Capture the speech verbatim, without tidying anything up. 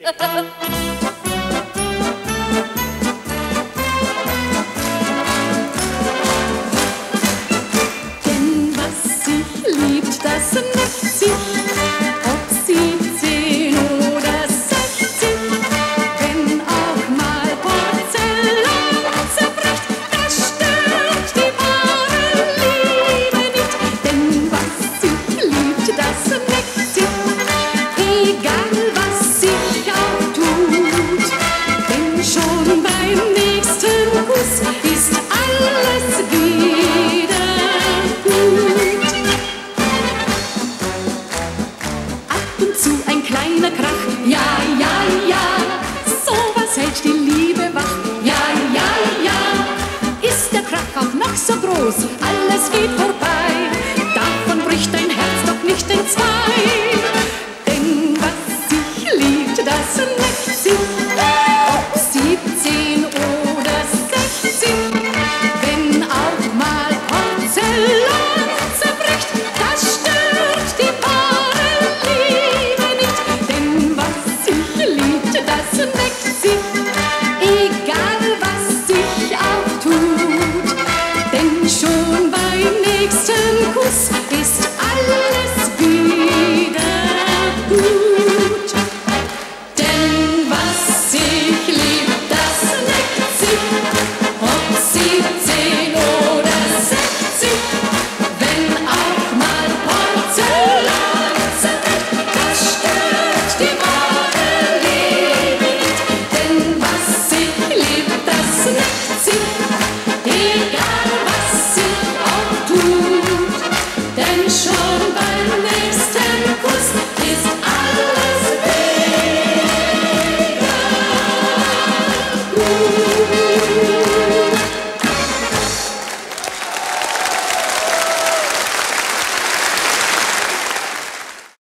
Denn was sie liebt, das neckt sie, ob sie zehn oder sechzig. Wenn auch mal Porzellan zerbricht, das stört die wahre Liebe nicht. Denn was sie liebt, das neckt sie, egal was sich auch tut. Denn schon beim nächsten Kuss ist alles wieder gut. Ab und zu ein kleiner Krach, ja, ja, ja, sowas hält die Liebe wach, ja, ja, ja. Ist der Krach auch noch so groß, alles geht vorbei, davon bricht dein Herz doch nicht in zwei. Denn was sich liebt, das neckt sich.